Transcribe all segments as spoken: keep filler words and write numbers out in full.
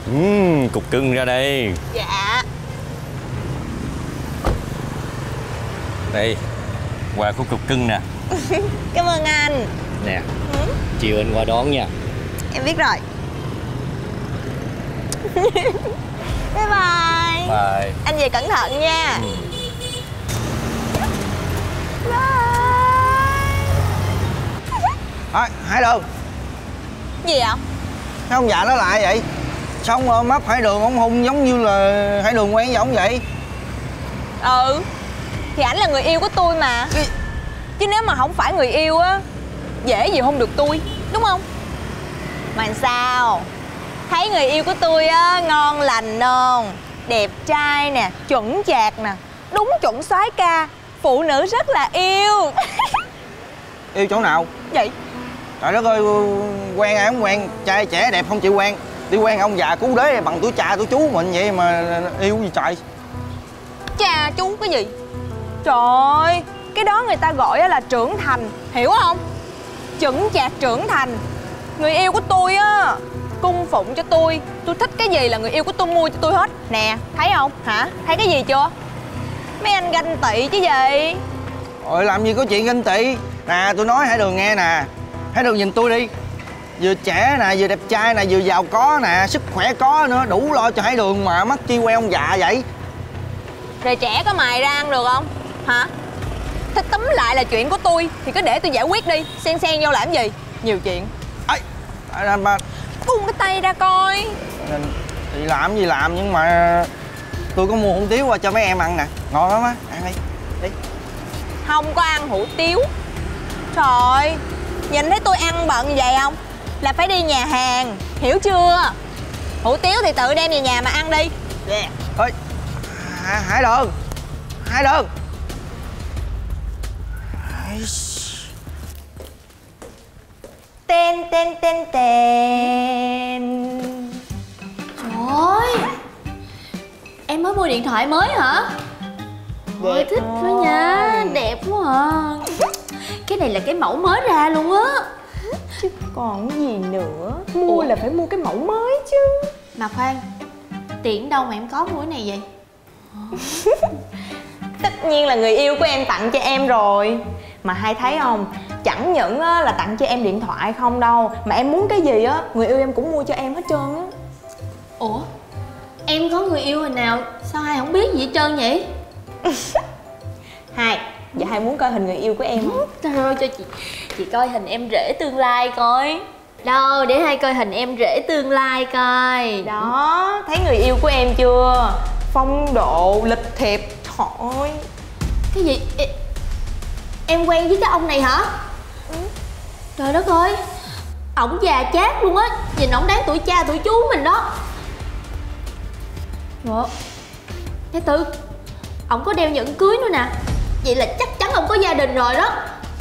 uhm, cục cưng ra đây. Dạ. Đây, quà của cục cưng nè. Cảm ơn anh. Nè, ừ? Chiều anh qua đón nha. Em biết rồi. Bye bye. Bye. Anh về cẩn thận nha. Ừ. Bye. À, Hải Đường. Gì vậy? Cái ông già đó lại vậy? Xong rồi mắt Hải Đường ông hung giống như là Hải Đường quen với ổng vậy? Ừ, thì ảnh là người yêu của tôi mà. Ý... Chứ nếu mà không phải người yêu á, dễ gì hôn được tôi, đúng không? Mà sao? Thấy người yêu của tôi á, ngon lành không? Đẹp trai nè, chuẩn chạc nè, đúng chuẩn soái ca, phụ nữ rất là yêu. Yêu chỗ nào? Vậy? Trời đất ơi, quen ai không quen, trai trẻ đẹp không chịu quen. Đi quen ông già cứu đế bằng tuổi cha tuổi chú mình vậy mà yêu gì trời? Cha chú cái gì? Trời ơi, cái đó người ta gọi là trưởng thành, hiểu không? Chững chạc trưởng thành. Người yêu của tôi á, cung phụng cho tôi. Tôi thích cái gì là người yêu của tôi mua cho tôi hết. Nè, thấy không? Hả? Thấy cái gì chưa? Mấy anh ganh tị chứ gì? Ôi làm gì có chuyện ganh tị. Nè tôi nói Hải Đường nghe nè. Hải Đường nhìn tôi đi. Vừa trẻ nè, vừa đẹp trai nè, vừa giàu có nè, sức khỏe có nữa, đủ lo cho Hải Đường mà mắc chi quen ông già vậy. Rồi trẻ có mài ra ăn được không? Hả? Thế tóm lại là chuyện của tôi thì cứ để tôi giải quyết đi. Xen xen vô làm gì? Nhiều chuyện. Ê, à, mà... Buông cái tay ra coi. Thì làm gì làm nhưng mà tôi có mua hủ tiếu qua cho mấy em ăn nè. Ngon lắm á, ăn đi. Đi. Không có ăn hủ tiếu. Trời ơi, nhìn thấy tôi ăn bận vậy không? Là phải đi nhà hàng, hiểu chưa? Hủ tiếu thì tự đem về nhà mà ăn đi. Yeah. Ơi, Hải Đường. Hải Đường. Tên tên tên tên. Trời ơi, em mới mua điện thoại mới hả? Ôi thích quá nha, đẹp quá à. Cái này là cái mẫu mới ra luôn á. Chứ còn gì nữa. Mua Ủa? Là phải mua cái mẫu mới chứ. Mà khoan, tiền đâu mà em có mua cái này vậy? Tất nhiên là người yêu của em tặng cho em rồi. Mà hay thấy không, chẳng những là tặng cho em điện thoại không đâu, mà em muốn cái gì á, người yêu em cũng mua cho em hết trơn á. Ủa, em có người yêu hồi nào, sao hai không biết gì hết trơn vậy? Hai, giờ hai muốn coi hình người yêu của em không? Trời ơi, cho chị chị coi hình em rể tương lai coi. Đâu, để hai coi hình em rể tương lai coi. Đó, thấy người yêu của em chưa? Phong độ, lịch thiệp, thôi. Cái gì? Em, em quen với cái ông này hả? Ừ. Trời đất ơi, ổng già chát luôn á. Nhìn ổng đáng tuổi cha tuổi chú mình đó. Ủa, Thế Tư, ổng có đeo nhẫn cưới nữa nè. Vậy là chắc chắn ổng có gia đình rồi đó.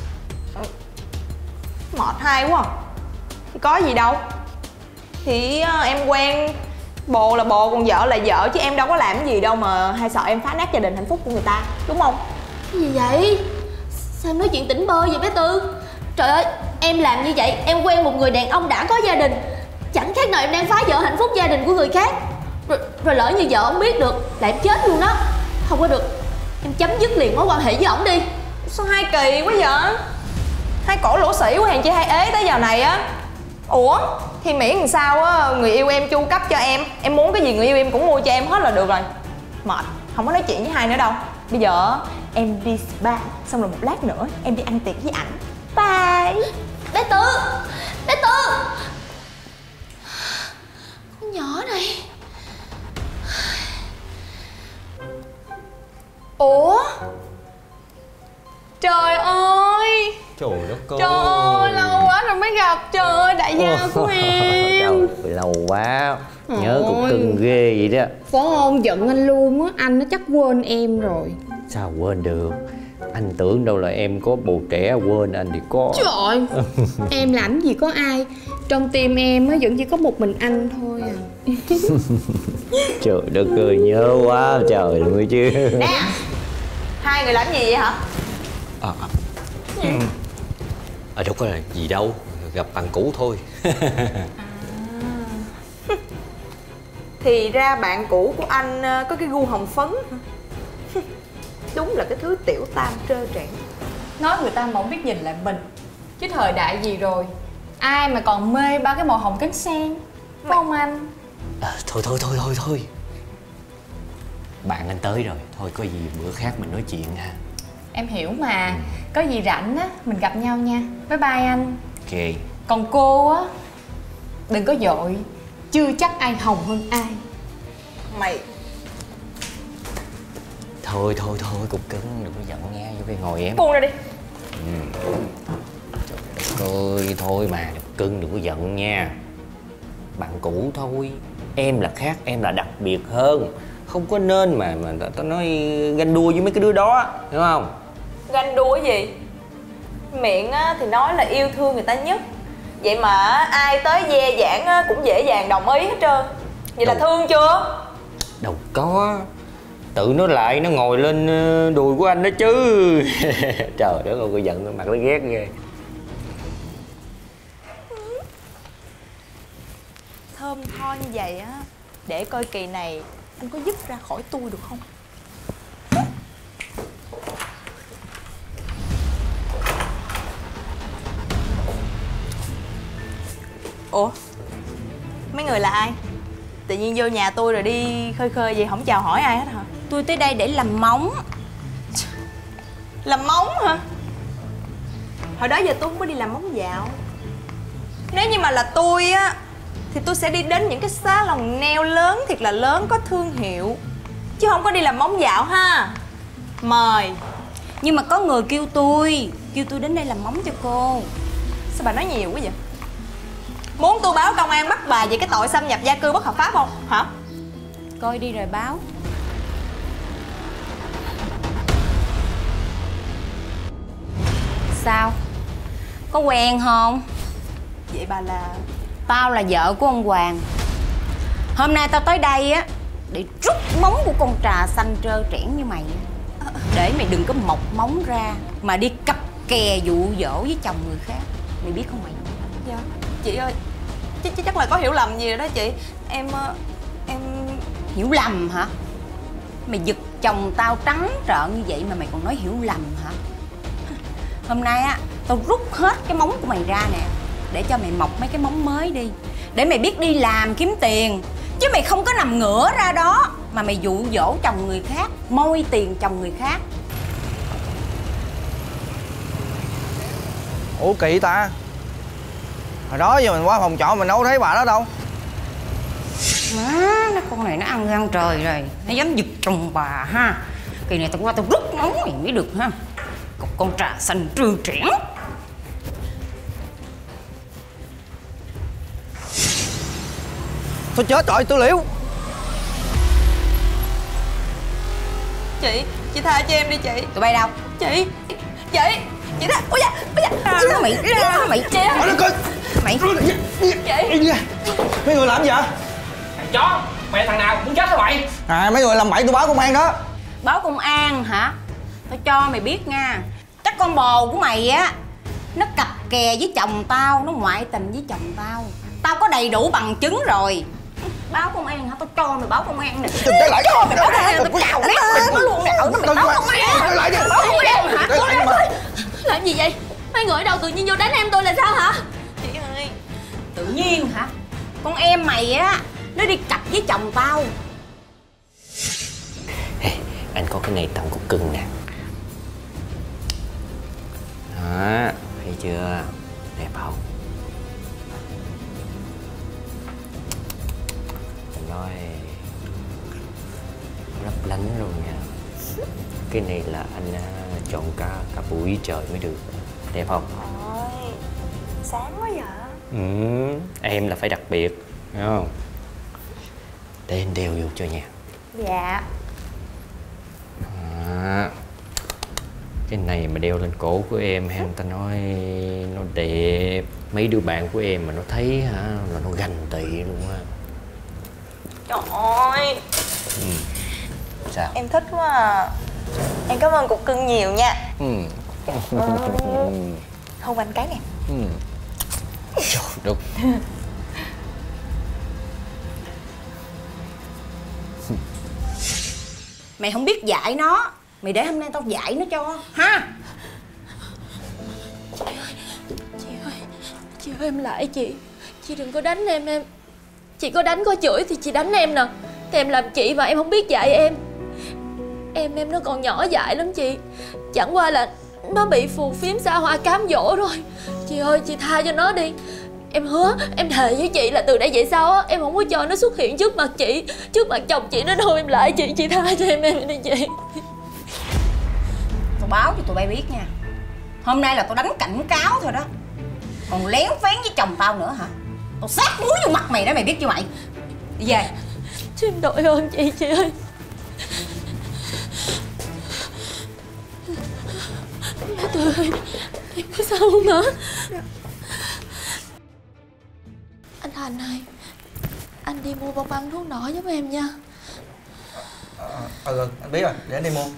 Mệt hai quá à. Thì có gì đâu. Thì uh, em quen, bồ là bồ còn vợ là vợ, chứ em đâu có làm gì đâu mà hay sợ em phá nát gia đình hạnh phúc của người ta, đúng không? Cái gì vậy? Sao em nói chuyện tỉnh bơ vậy bé Tư? Trời ơi, em làm như vậy, em quen một người đàn ông đã có gia đình, chẳng khác nào em đang phá vỡ hạnh phúc gia đình của người khác. Rồi, rồi lỡ như vợ ông biết được là em chết luôn đó. Không có được, em chấm dứt liền mối quan hệ với ổng đi. Sao hai kỳ quá vậy? Hai cổ lỗ sĩ quá, hàng chi hai ế tới giờ này á. Ủa, thì miễn làm sao á, người yêu em chu cấp cho em. Em muốn cái gì người yêu em cũng mua cho em hết là được rồi. Mệt, không có nói chuyện với hai nữa đâu. Bây giờ em đi spa, xong rồi một lát nữa em đi ăn tiệc với ảnh. Bye. Bé Tư, bé Tư, con nhỏ này. Ủa, trời ơi, trời đất ơi, trời ơi, lâu quá rồi mới gặp. Trời ơi, đại gia của em. Trời, lâu quá. Nhớ cục cưng ghê vậy đó. Phải không? Giận anh luôn á. Anh nó chắc quên em rồi. Sao quên được. Anh tưởng đâu là em có bồ trẻ quên anh thì có. Trời ơi, em làm gì có ai. Trong tim em á vẫn chỉ có một mình anh thôi à. Trời đất ơi, nhớ quá trời luôn ấy chứ. Nè, hai người làm gì vậy hả? À, à. Ừ. À, đâu có là gì đâu, gặp bạn cũ thôi. Thì ra bạn cũ của anh có cái gu hồng phấn hả? Đúng là cái thứ tiểu tam trơ trẽn. Nói người ta mà không biết nhìn lại mình. Chứ thời đại gì rồi, ai mà còn mê ba cái màu hồng cánh sen, phải không anh? À, thôi thôi thôi thôi thôi. Bạn anh tới rồi, thôi có gì bữa khác mình nói chuyện ha. Em hiểu mà. Có gì rảnh á, mình gặp nhau nha. Bye bye anh. Ok. Còn cô á, đừng có vội. Chưa chắc ai hồng hơn ai. Mày. Thôi thôi thôi, cục cưng đừng có giận nghe, vô đây ngồi em. Buông ra đi. Ừ. Trời ơi, thôi mà, cục cưng đừng có giận nha. Bạn cũ thôi, em là khác, em là đặc biệt hơn. Không có nên mà mà tao nói ganh đua với mấy cái đứa đó, hiểu không? Ganh đua cái gì? Miệng á, thì nói là yêu thương người ta nhất. Vậy mà ai tới ve giảng á, cũng dễ dàng đồng ý hết trơn. Vậy là Đâu. thương chưa? Đâu có. Tự nó lại nó ngồi lên đùi của anh đó chứ. Trời đất ơi, cô giận mặt nó ghét ghê. Thơm tho như vậy á, để coi kỳ này anh có dứt ra khỏi tôi được không? Ủa? Mấy người là ai? Tự nhiên vô nhà tôi rồi đi khơi khơi vậy, không chào hỏi ai hết hả? Tôi tới đây để làm móng. Làm móng hả? Hồi đó giờ tôi không có đi làm móng dạo. Nếu như mà là tôi á, thì tôi sẽ đi đến những cái salon nail lớn thiệt là lớn, có thương hiệu, chứ không có đi làm móng dạo ha. Mời. Nhưng mà có người kêu tôi Kêu tôi đến đây làm móng cho cô. Sao bà nói nhiều quá vậy? Muốn tôi báo công an bắt bà về cái tội xâm nhập gia cư bất hợp pháp không? Hả? Coi đi rồi báo. Sao? Có quen không? Vậy bà là... Tao là vợ của ông Hoàng. Hôm nay tao tới đây á để rút móng của con trà xanh trơ trẽn như mày, để mày đừng có mọc móng ra mà đi cặp kè dụ dỗ với chồng người khác. Mày biết không mày? Dạ chị ơi, chắc, chắc là có hiểu lầm gì rồi đó chị. Em... em... Hiểu lầm hả? Mày giật chồng tao trắng trợn như vậy mà mày còn nói hiểu lầm hả? Hôm nay á, tao rút hết cái móng của mày ra nè, để cho mày mọc mấy cái móng mới đi, để mày biết đi làm kiếm tiền. Chứ mày không có nằm ngửa ra đó mà mày dụ dỗ chồng người khác, moi tiền chồng người khác. Ủa kỳ ta. Hồi đó giờ mình qua phòng trọ mình đâu thấy bà đó đâu. Má, nó con này nó ăn gan trời rồi. Nó dám giật chồng bà ha. Kỳ này tao qua tao rút móng mày mới được ha. Còn con trà xanh trư trẽn. Thôi chết rồi, Tư Liễu. Chị, chị tha cho em đi chị. Tụi bay đâu? Chị, chị, chị tha. Ôi da, ôi da. Nó mày, nó mày. Chị. Ở đó coi. Mày. Chị. Mấy người làm gì vậy? Thằng chó, mày là thằng nào muốn chết hả mày? À, mấy người làm bậy tôi báo công an đó. Báo công an hả? Tao cho mày biết nha, chắc con bồ của mày á, nó cặp kè với chồng tao, nó ngoại tình với chồng tao. Tao có đầy đủ bằng chứng rồi. Báo công an hả? Tao cho mày báo công an nè. Đừng tới lại. Cho mày báo công an, tao cào nét nó luôn nè. Ở nó mày báo công an. Tới lại đi. Báo công an hả? Tới lại mà. Làm gì vậy? Mấy người ở đâu tự nhiên vô đánh em tôi là sao hả? Chị ơi. Tự nhiên hả? Con em mày á, nó đi cặp với chồng tao. Hey, anh có cái này tặng cục cưng nè. Đó, thấy chưa? Đẹp không? Anh nói lấp lánh luôn nha. Cái này là anh uh, chọn cả cả buổi trời mới được. Đẹp không? Ôi, sáng quá vậy. Ừ, em là phải đặc biệt, hiểu không? Để anh đeo vô cho nha. Dạ. Đó. Cái này mà đeo lên cổ của em ha, người ta nói nó đẹp. Mấy đứa bạn của em mà nó thấy hả là nó ganh tị luôn á. Trời ơi. Ừ. Sao? Em thích quá à. Em cảm ơn cục cưng nhiều nha. Ừ. Hôn anh cái nè. Ừ. Trời đất. Mày không biết dạy nó, mày để hôm nay tao dạy nó cho ha. Chị ơi, chị ơi em lại chị. Chị đừng có đánh em em. Chị có đánh có chửi thì chị đánh em nè. Thì em làm chị mà em không biết dạy em. Em em nó còn nhỏ dại lắm chị. Chẳng qua là nó bị phù phiếm xa hoa cám dỗ rồi. Chị ơi chị tha cho nó đi. Em hứa, em thề với chị là từ đây về sau á, em không có cho nó xuất hiện trước mặt chị, trước mặt chồng chị nữa đâu. Em lại chị, chị tha cho em em đi chị. Tao báo cho tụi bay biết nha, hôm nay là tao đánh cảnh cáo thôi đó. Còn lén phén với chồng tao nữa hả? Tao sát muối vô mặt mày đó, mày biết chưa mày? Đi về. Chứ em đội ơn chị, chị ơi. Mẹ Tư ơi, em có sao không hả? Anh Thành ơi, anh đi mua bông băng thuốc nổ giúp em nha. Ừ, ừ anh biết rồi, để anh đi mua.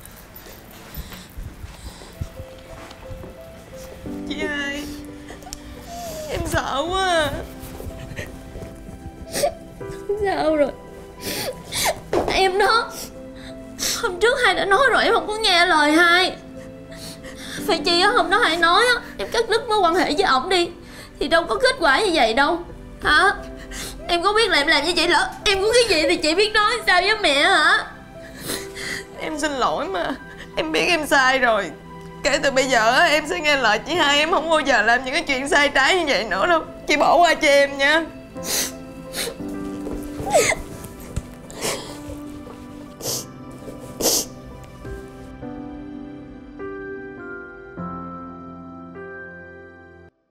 Chị ơi, em sợ quá à. Sao rồi? Em đó, hôm trước hai đã nói rồi em không có nghe lời hai. Phải chi á, hôm đó hai nói á, em cắt đứt mối quan hệ với ổng đi thì đâu có kết quả như vậy đâu. Hả? Em có biết là em làm như vậy lỡ em có cái gì thì chị biết nói sao với mẹ hả? Em xin lỗi mà. Em biết em sai rồi. Kể từ bây giờ em sẽ nghe lời chị hai. Em không bao giờ làm những cái chuyện sai trái như vậy nữa đâu. Chị bỏ qua cho em nha.